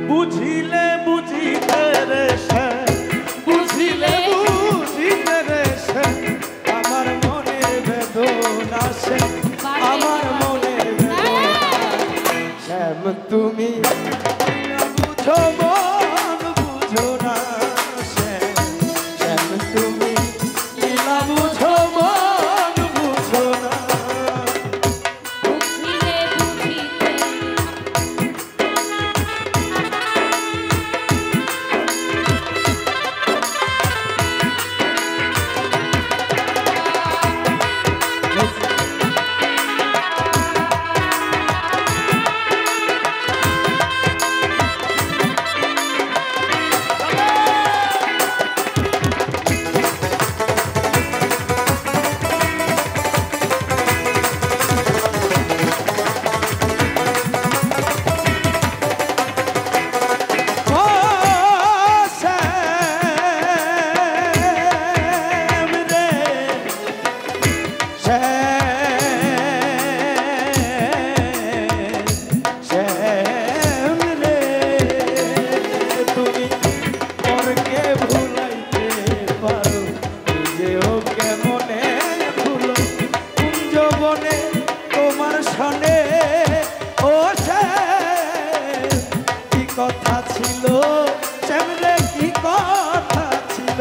বুঝিলে বুঝিতে রে শ্যাম, বুঝিলে বুঝিতে রে শ্যাম, আমার মনের বেদনা শ্যাম, আমার মনের বেদনা শ্যাম তুমি বুঝো মন বুঝো না শ্যাম, শ্যাম তুমি লীলা বুঝো মন বুঝো না। কথা ছিল শ্যামরে কি কথা ছিল,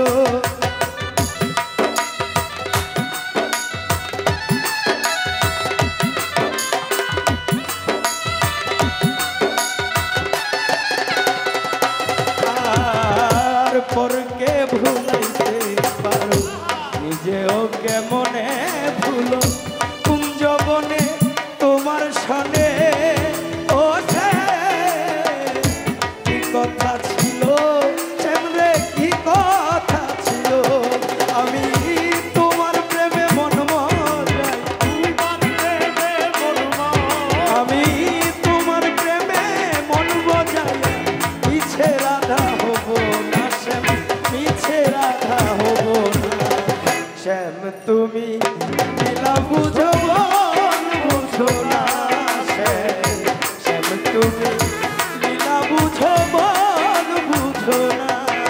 আর পরকে ভুলাইতে পারো নিজেও কেমনে ভুলো কুঞ্জবনে তোমার সনে কথা ছিল শ্যামরে কি কথা ছিল। আমি তোমার প্রেমে মন মজাই, আমি তোমার প্রেমে মন মজাই, মিছে রাধা হব না শ্যাম, মিছে রাধা হব না শ্যাম তুমি লীলা বুঝো মন বুঝো না শ্যাম, শ্যাম তুমি লীলা বুঝো মন বুঝো না।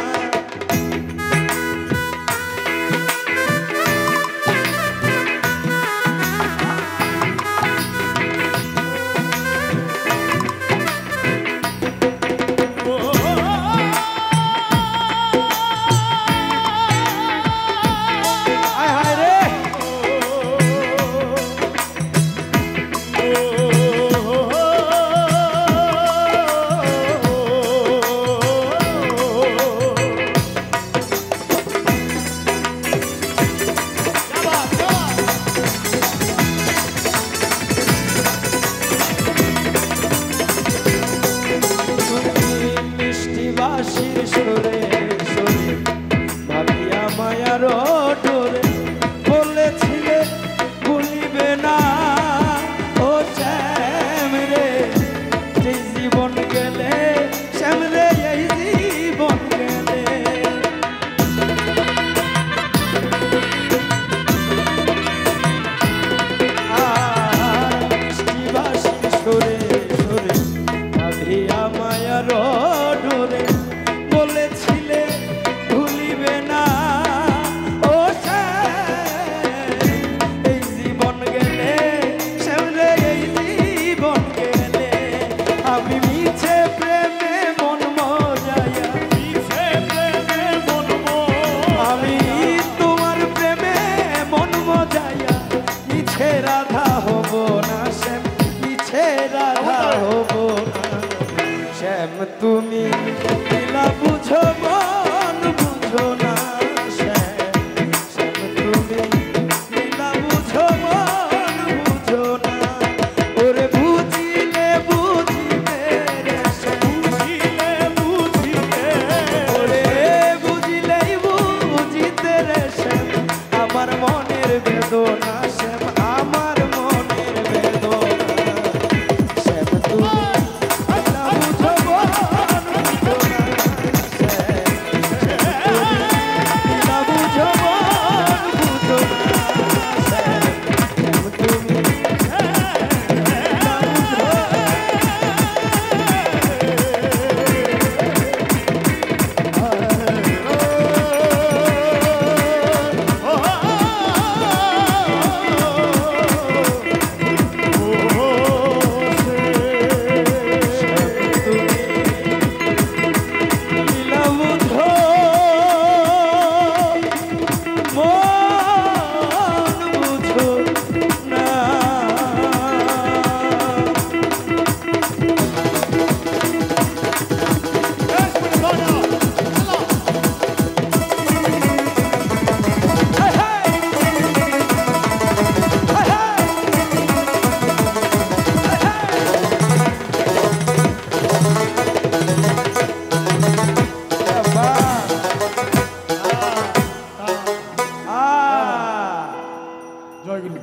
সুরে সুরে ভাবিয়া মায়ার ডোরে বলেছিলে ভুলিবে না ও শ্যাম রে, যে জীবন গেলে শ্যাম রে এই জীবন গেলে। আর মিষ্টি বাসি সুরে সুরে ভাবিয়া মায়ার ডোরে বলেছিলে ভুলিবে না ও শ্যাম, এই জীবন গেলে শ্যাম রে এই জীবন গেলে। আমি মিছে প্রেমে মন মজায়া, মিছে প্রেমে মন আমি তোমার প্রেমে মন মজায়া, মিছে রাধা হব না শ্যাম, মিছে রাধা হব না শ্যাম তুমি লীলা বুঝো।